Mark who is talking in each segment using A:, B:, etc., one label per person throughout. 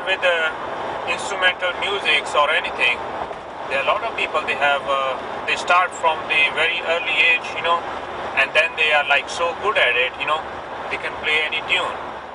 A: with instrumental musics or anything, there are a lot of people, they start from the very early age, and then they are like so good at it, they can play any tune.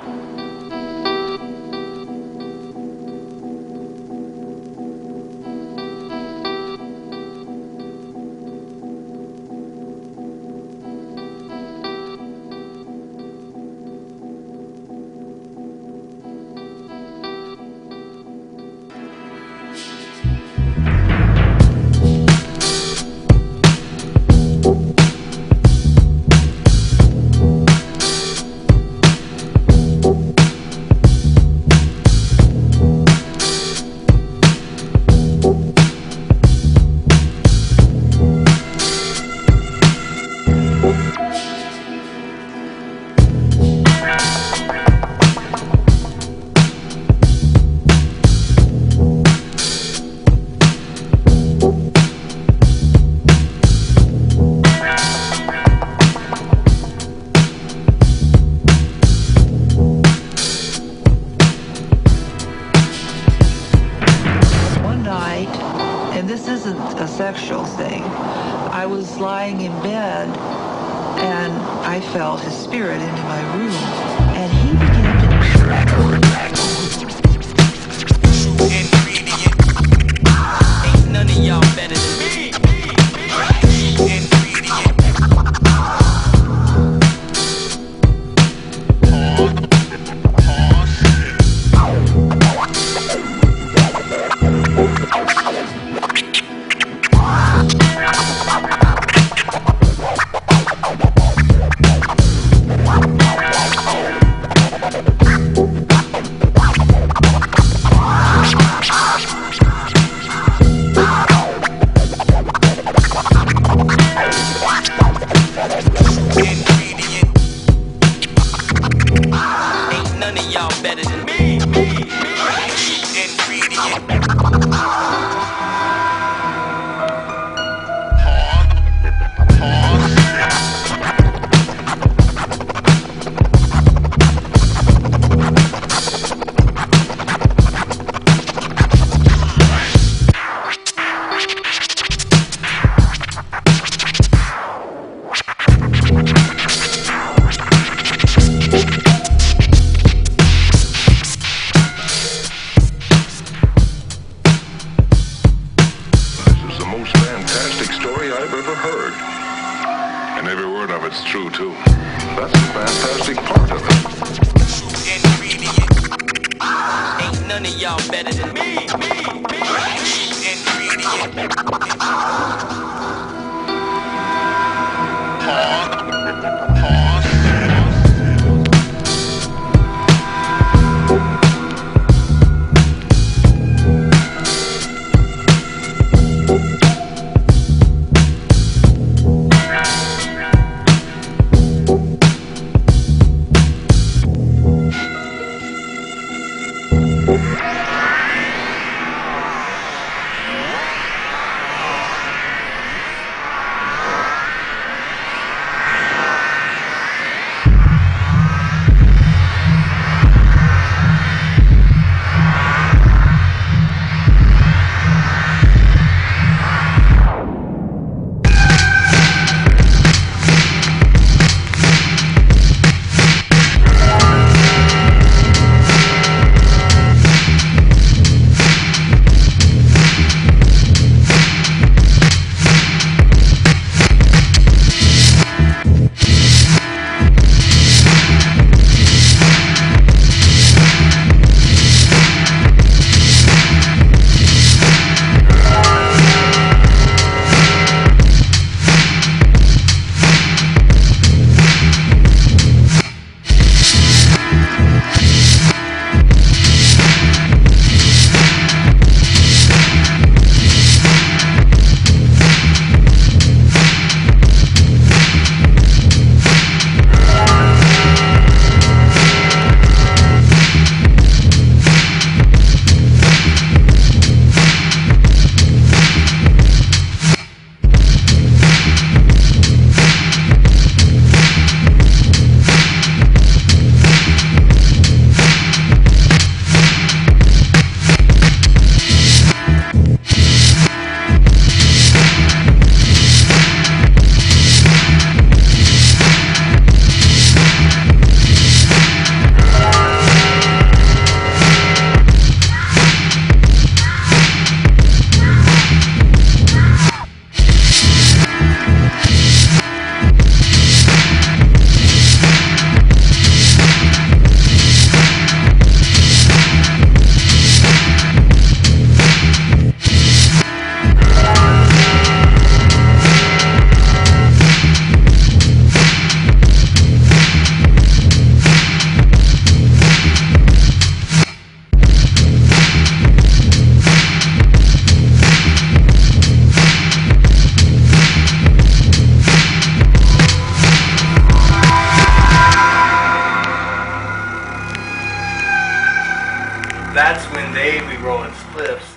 B: And this isn't a sexual thing. I was lying in bed and I felt his spirit into my room, and he began to
C: ingredient. Ain't none of y'all better than me. Ingredient. Better than me. Ingredient.
D: Fantastic story I've ever heard. And every word of it's true, too. That's the fantastic part of it.
C: Ingredient. Ain't none of y'all better than me. Ingredient.
E: that's when they be rolling spliffs.